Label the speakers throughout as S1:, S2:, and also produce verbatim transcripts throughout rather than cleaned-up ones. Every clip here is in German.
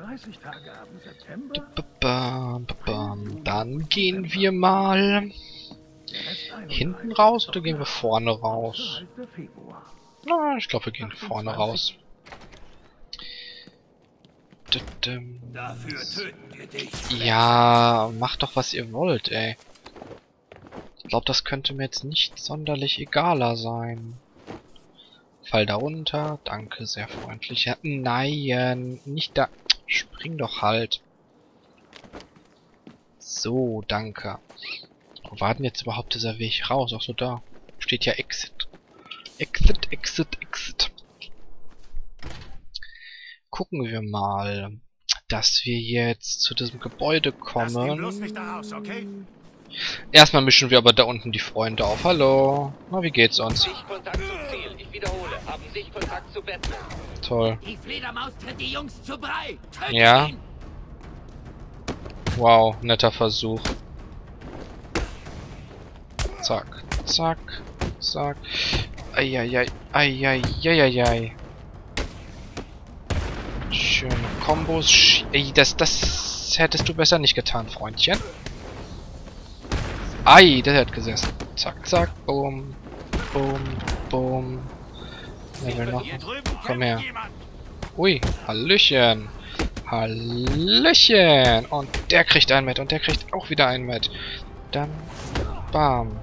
S1: dreißig Tage ab September.
S2: Ba-ba-bam, ba-bam. Dann gehen wir mal hinten raus oder gehen wir vorne raus? Na, ich glaube, wir gehen vorne raus.
S1: Dafür töten wir dich.
S2: Ja, macht doch, was ihr wollt, ey. Ich glaube, das könnte mir jetzt nicht sonderlich egaler sein. Fall da runter. Danke, sehr freundlich. Ja, nein, nicht da. Spring doch halt. So, danke. Wo war denn jetzt überhaupt dieser Weg raus? Ach so, da. Steht ja Exit. Exit, Exit, Exit. Gucken wir mal, dass wir jetzt zu diesem Gebäude kommen.
S1: Lass ihn bloß nicht da raus, okay?
S2: Erstmal mischen wir aber da unten die Freunde auf. Hallo. Na, wie geht's uns?
S3: Sichtkontakt zum Ziel. Ich wiederhole. Haben Sichtkontakt zu Batman.
S2: Toll.
S1: Die Fledermaus tritt die Jungs zu Brei. Tötet
S2: Ja.
S1: ihn.
S2: Wow, netter Versuch. Zack, zack, zack. Eieiei, eieiei. Schöne Kombos. Sch Ey, das, das hättest du besser nicht getan, Freundchen. Ei, der hat gesessen. Zack, zack, boom, boom, boom. Wer will noch? Komm her. Ui, Hallöchen. Hallöchen. Und der kriegt einen mit und der kriegt auch wieder einen mit. Dann, bam.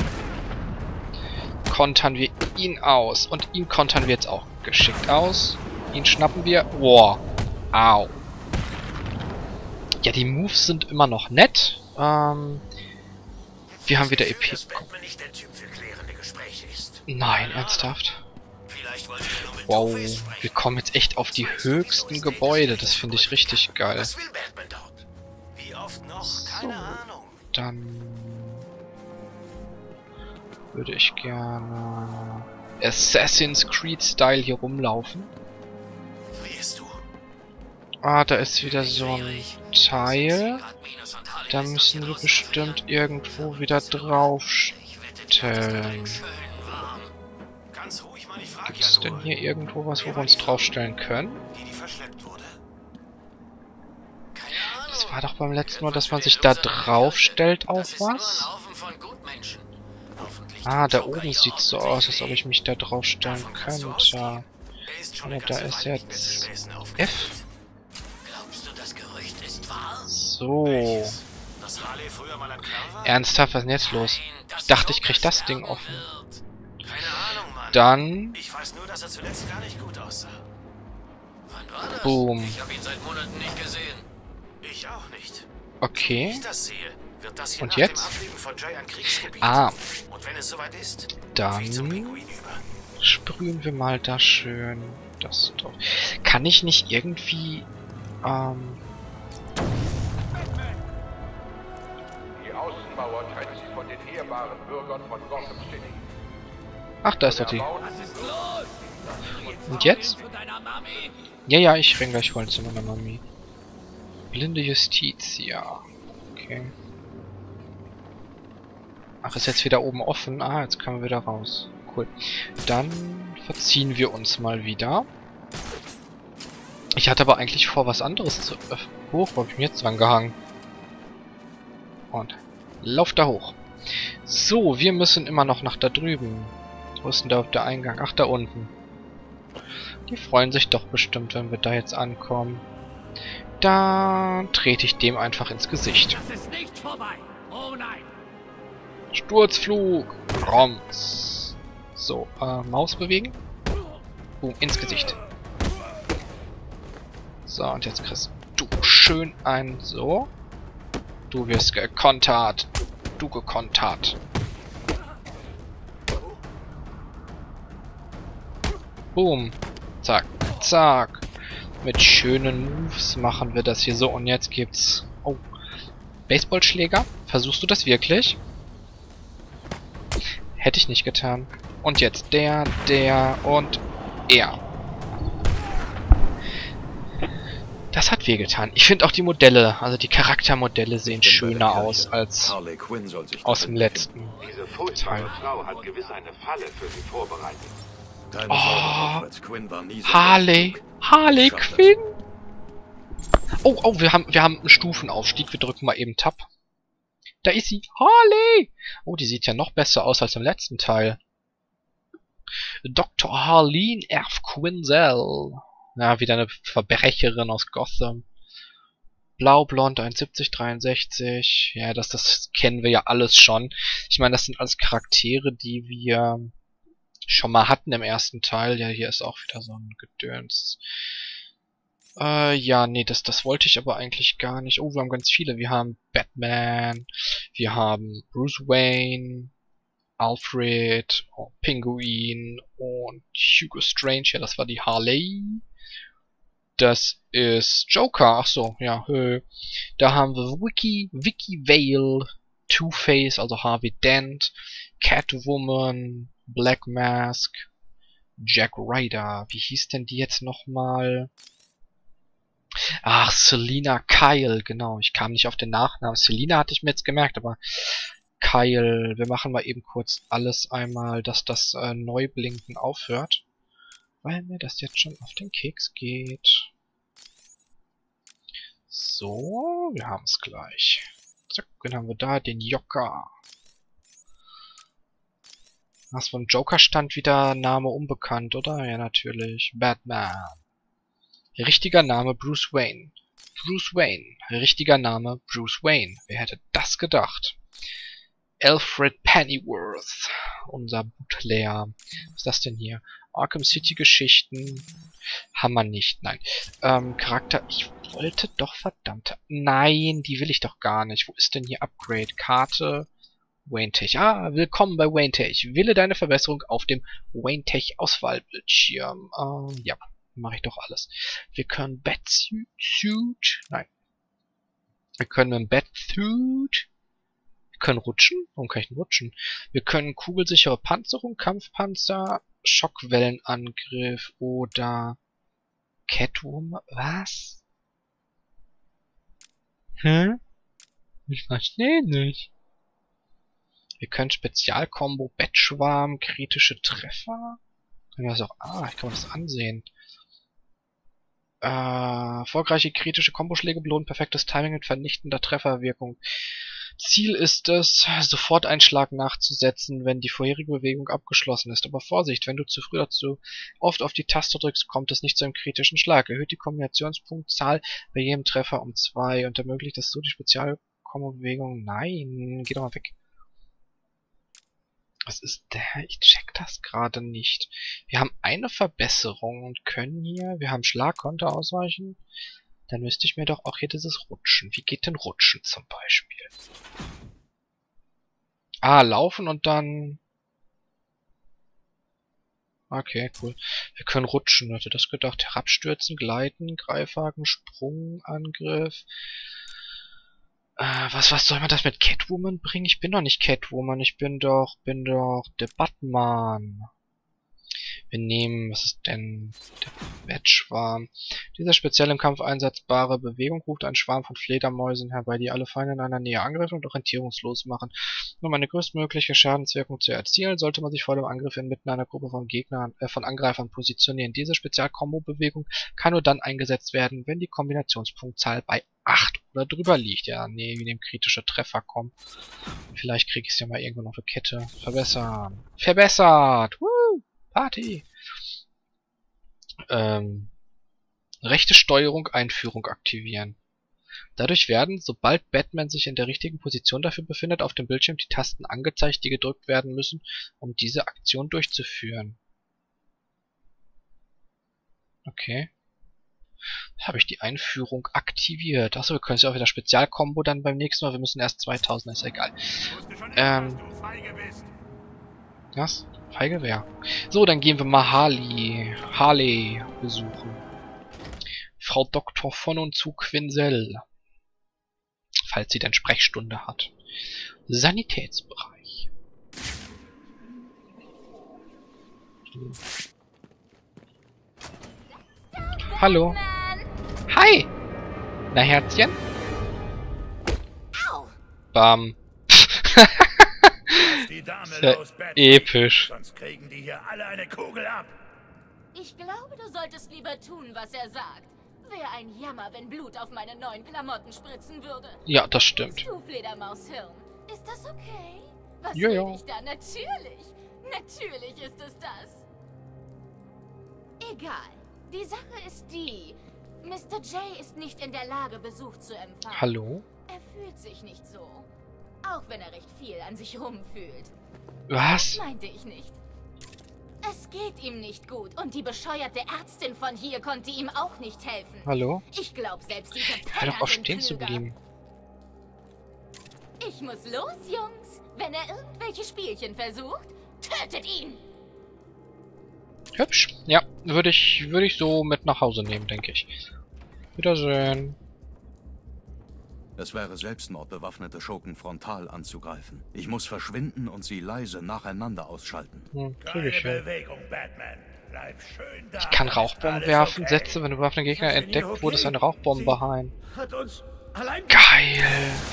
S2: Kontern wir ihn aus. Und ihn kontern wir jetzt auch geschickt aus. Ihn schnappen wir. Wow. Au. Ja, die Moves sind immer noch nett. Ähm... Wir haben wieder E P. Nein, ernsthaft? Wow, wir kommen jetzt echt auf die höchsten Gebäude. Das finde ich richtig geil. So, dann würde ich gerne Assassin's Creed Style hier rumlaufen. Ah, da ist wieder so ein Teil. Da müssen wir bestimmt irgendwo wieder draufstellen. Gibt es denn hier irgendwo was, wo wir uns draufstellen können? Das war doch beim letzten Mal, dass man sich da draufstellt auf was? Ah, da oben sieht es so aus, als ob ich mich da draufstellen könnte. Ja, da ist jetzt F. So. Ernsthaft, was ist denn jetzt los? Ich dachte, ich krieg das Ding offen. Dann... Boom. Okay. Und jetzt? Ah. Dann... Sprühen wir mal da schön. Das doch. Kann ich nicht irgendwie... Ähm... Ach, da ist doch die. Und jetzt? Ja, ja, ich renn gleich voll zu meiner Mami. Blinde Justiz, ja. Okay. Ach, ist jetzt wieder oben offen. Ah, jetzt können wir wieder raus. Cool. Dann verziehen wir uns mal wieder. Ich hatte aber eigentlich vor, was anderes zu... Äh, hoch, wo hab ich mir jetzt dran gehangen? Und lauf da hoch. So, wir müssen immer noch nach da drüben. Wo ist denn da der Eingang? Ach, da unten. Die freuen sich doch bestimmt, wenn wir da jetzt ankommen. Da trete ich dem einfach ins Gesicht.
S1: Das ist nicht vorbei. Oh nein.
S2: Sturzflug. Roms. So, äh, Maus bewegen. Boom, ins Gesicht. So, und jetzt kriegst du schön ein... So. Du wirst gekontert. Du gekontert. Boom. Zack. Zack. Mit schönen Moves machen wir das hier so. Und jetzt gibt's... Oh. Baseballschläger? Versuchst du das wirklich? Hätte ich nicht getan. Und jetzt der, der und er. Das hat wehgetan. Ich finde auch die Modelle, also die Charaktermodelle sehen schöner aus als aus dem letzten Teil. Oh, Harley. Harley Quinn. Oh, oh, wir haben, wir haben einen Stufenaufstieg. Wir drücken mal eben Tab. Da ist sie. Harley! Oh, die sieht ja noch besser aus als im letzten Teil. Doktor Harleen F. Quinzel. Ja, wieder eine Verbrecherin aus Gotham. Blau-Blond, eins Komma siebzig, dreiundsechzig. Ja, das, das kennen wir ja alles schon. Ich meine, das sind alles Charaktere, die wir schon mal hatten im ersten Teil. Ja, hier ist auch wieder so ein Gedöns. Äh, ja, nee, das, das wollte ich aber eigentlich gar nicht. Oh, wir haben ganz viele. Wir haben Batman, wir haben Bruce Wayne, Alfred, oh, Pinguin und Hugo Strange. Ja, das war die Harley. Das ist Joker. Ach so, ja. Hö. Da haben wir Wiki, Vicky Vale, Two-Face, also Harvey Dent, Catwoman, Black Mask, Jack Ryder. Wie hieß denn die jetzt nochmal? Ach, Selina Kyle, genau. Ich kam nicht auf den Nachnamen. Selina hatte ich mir jetzt gemerkt, aber Kyle. Wir machen mal eben kurz alles einmal, dass das äh, Neublinken aufhört. Weil mir das jetzt schon auf den Keks geht. So, wir haben es gleich. Zack, dann haben wir da den Joker. Was von Joker stand wieder Name unbekannt, oder? Ja, natürlich. Batman. Richtiger Name Bruce Wayne. Bruce Wayne. Richtiger Name Bruce Wayne. Wer hätte das gedacht? Alfred Pennyworth. Unser Butler. Was ist das denn hier? Arkham City Geschichten. Haben wir nicht. Nein. Ähm, Charakter. Ich wollte doch verdammt. Nein, die will ich doch gar nicht. Wo ist denn hier Upgrade? Karte. Wayne Tech. Ah, willkommen bei Wayne Tech. Wähle deine Verbesserung auf dem Wayne Tech Auswahlbildschirm. Ähm, ja. Mache ich doch alles. Wir können Batsuit. Nein. Wir können ein Batsuit. Wir können rutschen. Warum kann ich denn rutschen? Wir können kugelsichere Panzerung, Kampfpanzer, Schockwellenangriff oder Catwoman. Was? Hä? Ich verstehe nicht. Wir können Spezialkombo, Bettschwarm, kritische Treffer. Können wir das auch. Ah, ich kann mir das ansehen. Äh, erfolgreiche kritische Komboschläge belohnen perfektes Timing mit vernichtender Trefferwirkung. Ziel ist es, sofort einen Schlag nachzusetzen, wenn die vorherige Bewegung abgeschlossen ist. Aber Vorsicht, wenn du zu früh oder zu oft auf die Taste drückst, kommt es nicht zu einem kritischen Schlag. Erhöht die Kombinationspunktzahl bei jedem Treffer um zwei und ermöglicht das so die Spezialkombo-Bewegung. Nein, geh doch mal weg. Was ist der? Ich check das gerade nicht. Wir haben eine Verbesserung und können hier... Wir haben Schlagkonter ausweichen. Dann müsste ich mir doch auch hier dieses Rutschen. Wie geht denn Rutschen zum Beispiel? Ah, laufen und dann... Okay, cool. Wir können rutschen. Hatte das gedacht? Herabstürzen, gleiten, Greifhaken, Sprung, Angriff... Äh, was, was soll man das mit Catwoman bringen? Ich bin doch nicht Catwoman, ich bin doch, bin doch der Batman. Wir nehmen, was ist denn, der Bettschwarm. Diese speziell im Kampf einsetzbare Bewegung ruft einen Schwarm von Fledermäusen herbei, die alle Feinde in einer Nähe angreifen und orientierungslos machen. Um eine größtmögliche Schadenswirkung zu erzielen, sollte man sich vor dem Angriff inmitten einer Gruppe von Gegnern, äh, von Angreifern positionieren. Diese Spezialkombo-Bewegung kann nur dann eingesetzt werden, wenn die Kombinationspunktzahl bei acht oder drüber liegt. Ja, nee, wie dem kritische Treffer kommen. Vielleicht kriege ich es ja mal irgendwo noch eine Kette. Verbessern. Verbessert! Woo! Party! Ähm, rechte Steuerung, Einführung aktivieren. Dadurch werden, sobald Batman sich in der richtigen Position dafür befindet, auf dem Bildschirm die Tasten angezeigt, die gedrückt werden müssen, um diese Aktion durchzuführen. Okay. Habe ich die Einführung aktiviert. Achso, wir können es ja auch wieder Spezialkombo dann beim nächsten Mal. Wir müssen erst zweitausend, ist egal. Ähm. Was? Feige wer? So, dann gehen wir mal Harley. Harley besuchen. Frau Doktor von und zu Quinzel. Falls sie denn Sprechstunde hat. Sanitätsbereich. Hallo. Hi. Na, Herzchen? Bam.
S1: Die Dame
S2: Ja,
S1: los, Batman.
S2: episch.
S1: Sonst kriegen die hier alle eine Kugel ab.
S4: Ich glaube, du solltest lieber tun, was er sagt. Wäre ein Jammer, wenn Blut auf meine neuen Klamotten spritzen würde.
S2: Ja, das stimmt.
S4: Du Fledermaushirn, ist das okay? Was
S2: Ja,
S4: rede
S2: ja.
S4: ich da? Natürlich. Natürlich ist es das. Egal. Die Sache ist die, Mister J ist nicht in der Lage, Besuch zu empfangen.
S2: Hallo?
S4: Er fühlt sich nicht so. Auch wenn er recht viel an sich rumfühlt.
S2: Was?
S4: Meinte ich nicht. Es geht ihm nicht gut und die bescheuerte Ärztin von hier konnte ihm auch nicht helfen.
S2: Hallo?
S4: Ich glaube, selbst diese
S2: Hör
S4: Penner
S2: doch auf,
S4: sind
S2: stehen zu
S4: klüger.
S2: bleiben.
S4: Ich muss los, Jungs. Wenn er irgendwelche Spielchen versucht, tötet ihn.
S2: Hübsch. Ja, würde ich, würde ich so mit nach Hause nehmen, denke ich. Wiedersehen.
S5: Es wäre Selbstmord, bewaffnete Schurken frontal anzugreifen. Ich muss verschwinden und sie leise nacheinander ausschalten.
S2: Hm, krieg
S1: Keine
S2: ich hin.
S1: Bewegung, Batman. Bleib schön da.
S2: Ich kann Rauchbomben
S1: Alles
S2: werfen.
S1: okay.
S2: Setze, wenn du bewaffnete Gegner
S1: Ist das denn hier
S2: entdeckt, wurde es
S1: okay?
S2: eine Rauchbombe ein.
S1: Hat uns allein
S2: Geil.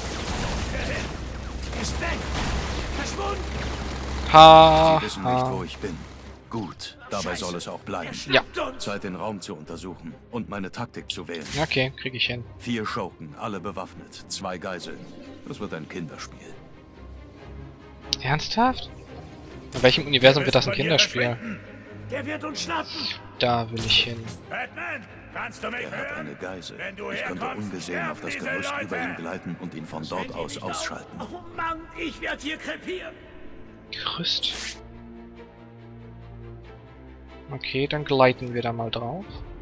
S1: ist weg. Verschwunden.
S2: Ha,
S5: Sie wissen nicht, wo
S2: ha.
S5: ich bin. Gut, dabei soll es auch bleiben.
S2: Ja.
S1: Uns.
S5: Zeit, den Raum zu untersuchen und meine Taktik zu wählen.
S2: Okay, krieg ich hin.
S5: Vier Schurken, alle bewaffnet, zwei Geiseln. Das wird ein Kinderspiel.
S2: Ernsthaft? In welchem Universum wird das ein
S1: Wir müssen
S2: Kinderspiel?
S1: von hier verschwinden. Der wird uns schnappen.
S2: Da will ich hin.
S1: Batman, kannst du mich
S5: Er hat eine
S1: hören?
S5: Geisel.
S1: Wenn du
S5: Ich könnte
S1: herkommst,
S5: ungesehen
S1: werf
S5: auf das
S1: diese
S5: Gerüst
S1: Leute.
S5: über ihn gleiten und ihn von dort
S1: Wenn die
S5: aus
S1: nicht
S5: ausschalten.
S1: auf- Oh Mann, ich werde hier krepieren.
S2: Gerüst. Okay, dann gleiten wir da mal drauf.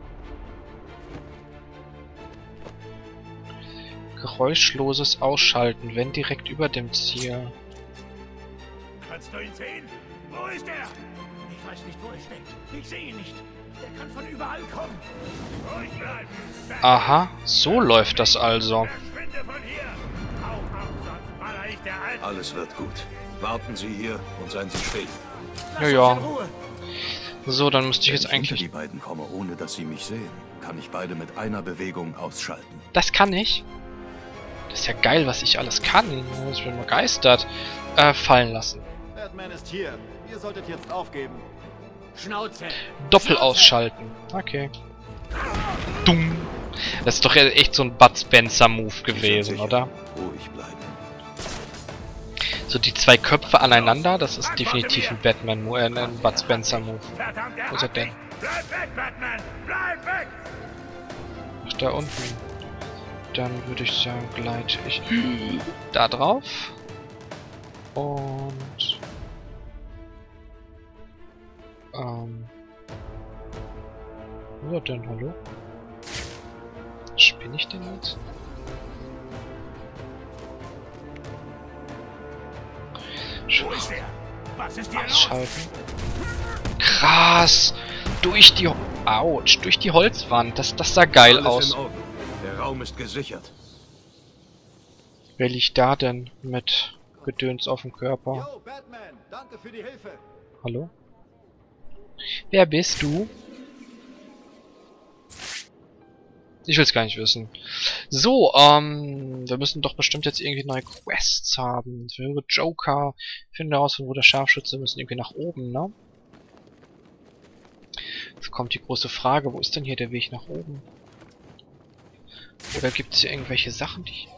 S2: Geräuschloses Ausschalten, wenn direkt über dem Ziel.
S1: Kannst du ihn sehen? Wo ist er? Ich weiß nicht, wo er steckt. Ich sehe ihn nicht. Der kann von überall kommen. Ruhig bleiben.
S2: Aha, so läuft das also.
S1: Verschwinde von hier. Hau ab, sonst baller ich der Alte.
S5: Alles wird gut. Warten Sie hier und seien Sie still.
S1: Lass
S2: Ja,
S1: uns
S2: ja.
S1: in Ruhe.
S2: So, dann müsste ich
S5: Wenn
S2: jetzt
S5: ich hinter
S2: eigentlich...
S5: die beiden komme, ohne dass sie mich sehen, kann ich beide mit einer Bewegung ausschalten.
S2: Das kann ich. Das ist ja geil, was ich alles kann. Ich bin begeistert. Äh, fallen lassen.
S6: Batman ist hier. Ihr solltet jetzt aufgeben.
S1: Schnauze.
S2: Doppel
S1: Schnauze.
S2: ausschalten. Okay. Dumm. Das ist doch echt so ein Bud Spencer Move
S5: Sie sind
S2: gewesen,
S5: sicher.
S2: oder?
S5: Ruhig bleiben.
S2: So die zwei Köpfe aneinander, das ist definitiv ein Batman Move, äh, ein Bud Spencer Move.
S1: Verdammt, er
S2: Wo ist er
S1: hat
S2: denn?
S1: mich. Bleib weg, Batman. Bleib weg.
S2: Ach, da unten. Dann würde ich sagen, gleite ich da drauf. Und... Ähm... Wo ist er denn? Hallo? Spinne ich denn jetzt?
S1: Wo ist er? Was ist hier los?
S2: Ausschalten. Krass! Durch die... Autsch! Durch die Holzwand. Das, das sah geil
S5: Alles
S2: aus.
S5: in Ordnung. Der Raum ist gesichert.
S2: Wer liegt da denn mit Gedöns auf dem Körper?
S6: Yo, Batman, danke für die Hilfe.
S2: Hallo? Wer bist du? Ich will's gar nicht wissen. So, ähm, wir müssen doch bestimmt jetzt irgendwie neue Quests haben. Für Joker, finde heraus, wo der Scharfschütze, müssen irgendwie nach oben, ne? Jetzt kommt die große Frage, wo ist denn hier der Weg nach oben? Oder gibt's hier irgendwelche Sachen, die...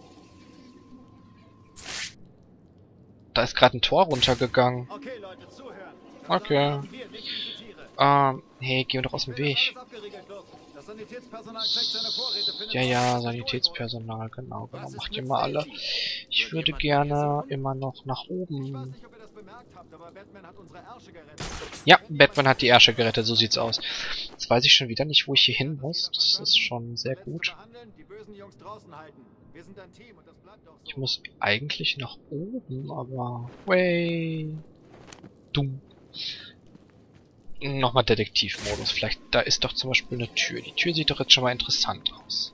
S2: Da ist gerade ein Tor runtergegangen.
S6: Okay, Leute, zuhören.
S2: Okay.
S6: Wir, nicht diese Tiere.
S2: Ähm, hey, geh mir doch aus dem
S6: Wenn
S2: Weg.
S6: alles abgeriegelt wird, das Sanitätspersonal checkt seine Vorräte, findet
S2: Ja,
S6: raus,
S2: ja,
S6: was euch
S2: Sanitätspersonal, genau, genau.
S6: Was ist
S2: Macht
S6: mit
S2: ihr mal alle.
S6: Stacy?
S2: Ich
S6: Wird
S2: würde
S6: jemand
S2: gerne
S6: vergessen?
S2: immer noch nach
S6: Ich weiß
S2: oben.
S6: nicht, ob ihr das bemerkt habt, aber Batman hat unsere Ärsche gerettet.
S2: Ja, Batman hat die Ärsche gerettet, so sieht's aus. Jetzt weiß ich schon wieder nicht, wo ich hier hin muss. Das ist schon sehr gut.
S6: Die bösen Jungs draußen halten. Wir sind ein Team und das bleibt auch so.
S2: Ich muss eigentlich nach oben, aber... Way. Dumm. Nochmal Detektivmodus. Vielleicht, da ist doch zum Beispiel eine Tür. Die Tür sieht doch jetzt schon mal interessant aus.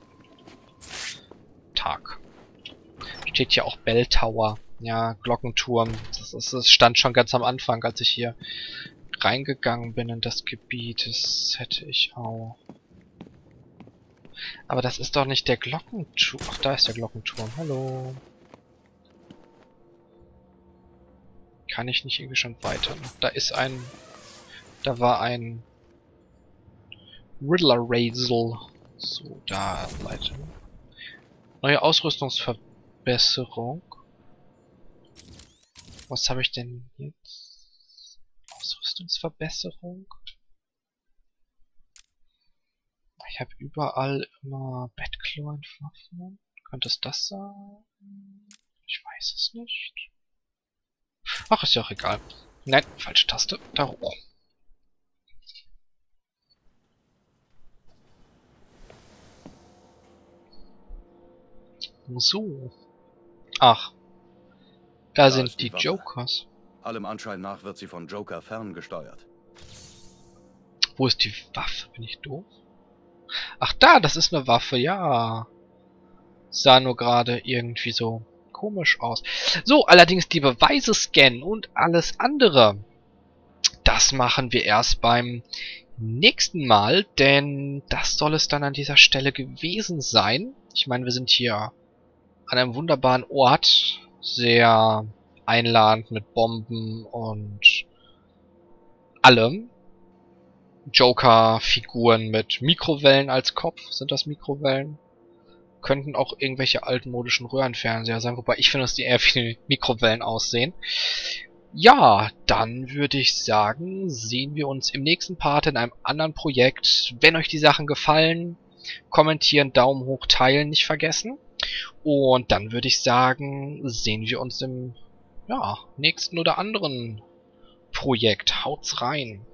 S2: Tag. Steht hier auch Bell Tower. Ja, Glockenturm. Das, ist, das stand schon ganz am Anfang, als ich hier reingegangen bin in das Gebiet. Das hätte ich auch. Aber das ist doch nicht der Glockenturm. Ach, da ist der Glockenturm. Hallo. Kann ich nicht irgendwie schon weiter? Da ist ein... Da war ein... Riddler Razel. So, da weiter. Neue Ausrüstungsverbesserung. Was habe ich denn jetzt? Ausrüstungsverbesserung. Ich habe überall immer Batclaw-Waffen. Könnte es das sein? Ich weiß es nicht. Ach, ist ja auch egal. Nein, falsche Taste. Da hoch. So. Ach. Da,
S5: Da
S2: sind
S5: ist die
S2: die
S5: Waffe.
S2: Jokers.
S5: Allem Anschein nach wird sie von Joker ferngesteuert.
S2: Wo ist die Waffe? Bin ich doof? Ach da, das ist eine Waffe, ja. Sah nur gerade irgendwie so komisch aus. So, allerdings die Beweise scannen und alles andere. Das machen wir erst beim nächsten Mal, denn das soll es dann an dieser Stelle gewesen sein. Ich meine, wir sind hier an einem wunderbaren Ort. Sehr einladend mit Bomben und allem. Joker-Figuren mit Mikrowellen als Kopf. Sind das Mikrowellen? Könnten auch irgendwelche altmodischen Röhrenfernseher sein, wobei ich finde, dass die eher wie Mikrowellen aussehen. Ja, dann würde ich sagen, sehen wir uns im nächsten Part in einem anderen Projekt. Wenn euch die Sachen gefallen, kommentieren, Daumen hoch, teilen nicht vergessen. Und dann würde ich sagen, sehen wir uns im ja, nächsten oder anderen Projekt. Haut's rein!